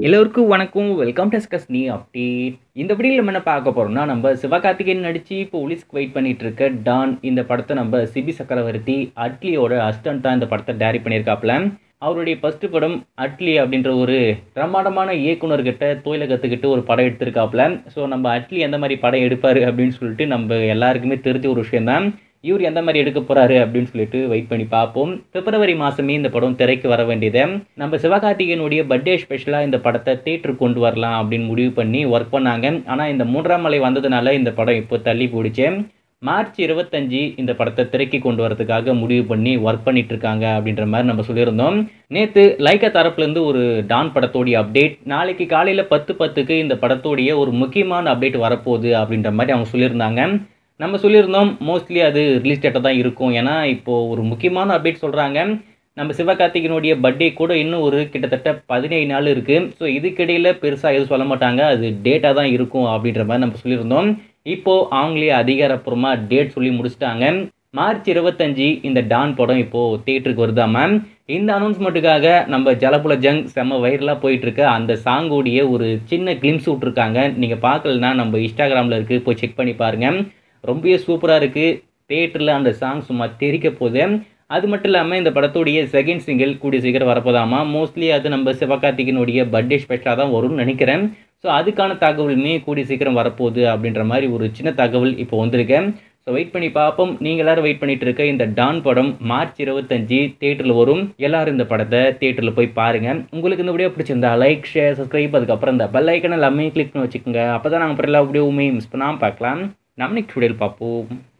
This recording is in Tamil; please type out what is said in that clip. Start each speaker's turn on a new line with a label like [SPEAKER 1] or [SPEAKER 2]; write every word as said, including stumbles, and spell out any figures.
[SPEAKER 1] எல்லோருக்கும் வணக்கம். வெல்கம் டு ஸ்கஸ்னி அப்டேட். இந்த வீடியோவில் நம்ம என்ன பார்க்க போகிறோம்னா, நம்ம சிவகார்த்திகேயன் நடித்து போலீஸ்க்கு வெயிட் பண்ணிட்டு இருக்க டான் இந்த படத்தை நம்ம சிபி சக்கரவர்த்தி அட்லியோட அசிஸ்டன்ட் தான் இந்த படத்தை டைரக்ட் பண்ணியிருக்காப்புல. அவருடைய ஃபர்ஸ்ட் படம் அட்லி அப்படின்ற ஒரு பிரமாண்டமான இயக்குனர்கிட்ட தொழிலை கற்றுக்கிட்டு ஒரு படம் எடுத்திருக்காப்புல. ஸோ நம்ம அட்லி எந்த மாதிரி படம் எடுப்பார் அப்படின்னு சொல்லிட்டு நம்ம எல்லாருக்குமே தெரிஞ்ச ஒரு விஷயம்தான். இவர் எந்த மாதிரி எடுக்க போகிறாரு அப்படின்னு சொல்லிட்டு வெயிட் பண்ணி பார்ப்போம். பிப்ரவரி மாதமே இந்த படம் திரைக்கு வர வேண்டியது. நம்ம சிவகார்த்திகேயனுடைய பர்த்டே ஸ்பெஷலாக இந்த படத்தை தேட்டருக்கு கொண்டு வரலாம் அப்படின்னு முடிவு பண்ணி ஒர்க் பண்ணாங்க. ஆனால் இந்த மூன்றாம் மலை வந்ததுனால இந்த படம் இப்போ தள்ளி போயிடுச்சு. மார்ச் இருபத்தஞ்சு இந்த படத்தை திரைக்கு கொண்டு வரதுக்காக முடிவு பண்ணி ஒர்க் பண்ணிட்டு இருக்காங்க அப்படின்ற மாதிரி நம்ம சொல்லியிருந்தோம். நேற்று லைக்கா தரப்புலேருந்து ஒரு டான் படத்தோடைய அப்டேட், நாளைக்கு காலையில் பத்து பத்துக்கு இந்த படத்தோடைய ஒரு முக்கியமான அப்டேட் வரப்போகுது அப்படின்ற மாதிரி அவங்க சொல்லியிருந்தாங்க. நம்ம சொல்லியிருந்தோம் மோஸ்ட்லி அது ரிலீஸ் டேட்டாக தான் இருக்கும். ஏன்னா இப்போது ஒரு முக்கியமான அப்டேட் சொல்கிறாங்க. நம்ம சிவகார்த்திகேயனுடைய பர்த்டே கூட இன்னும் ஒரு கிட்டத்தட்ட பதினேழு நாள் இருக்குது. ஸோ இதுக்கிடையில் பெருசாக எதுவும் சொல்ல மாட்டாங்க, அது டேட்டாக தான் இருக்கும் அப்படின்ற மாதிரி நம்ம சொல்லியிருந்தோம். இப்போது அவங்களே அதிகாரப்பூர்வமாக டேட் சொல்லி முடிச்சிட்டாங்க. மார்ச் இருபத்தஞ்சு இந்த டான் படம் இப்போது தேட்டருக்கு வருதாம. இந்த அனௌன்ஸ்மெண்ட்டுக்காக நம்ம ஜலபுல ஜங் செம்ம வைரலாக போயிட்டுருக்க அந்த சாங்கோடைய ஒரு சின்ன கிளிம்ஸ் விட்ருக்காங்க. நீங்கள் பார்க்கலன்னா நம்ம இன்ஸ்டாகிராமில் இருக்குது, போய் செக் பண்ணி பாருங்கள். ரொம்பவே சூப்பராக இருக்குது. தேட்டரில் அந்த சாங் சும்மா தெரிக்க போகுது. அது மட்டும் இல்லாமல் இந்த படத்துடைய செகண்ட் சிங்கிள் கூடிய சீக்கிரம் வரப்போதாமா. மோஸ்ட்லி அது நம்ம சிவகார்த்திகேயனுடைய பர்த்டே ஸ்பெஷலாக தான் வரும்னு நினைக்கிறேன். ஸோ அதுக்கான தகவலுமே கூடிய சீக்கிரம் வரப்போகுது அப்படின்ற மாதிரி ஒரு சின்ன தகவல் இப்போ வந்திருக்கேன். ஸோ வெயிட் பண்ணி பார்ப்போம். நீங்கள் எல்லோரும் வெயிட் பண்ணிட்டு இருக்க இந்த டான் படம் மார்ச் இருபத்தஞ்சு தேட்டரில் வரும். எல்லோரும் இந்த படத்தை தேட்டரில் போய் பாருங்கள். உங்களுக்கு இந்த வீடியோ பிடிச்சிருந்தா லைக், ஷேர், சப்ஸ்கிரைப், அதுக்கப்புறம் இந்த பெல் ஐக்கன் எல்லாமே கிளிக் பண்ணி வச்சுக்கோங்க. அப்போ தான் நாங்கள் அப்புறம் எல்லா வீடியோவுமே மிஸ் பண்ணாமல் பார்க்கலாம். நம்ம நெக்ஸ்ட் வீடியோவில் பார்ப்போம்.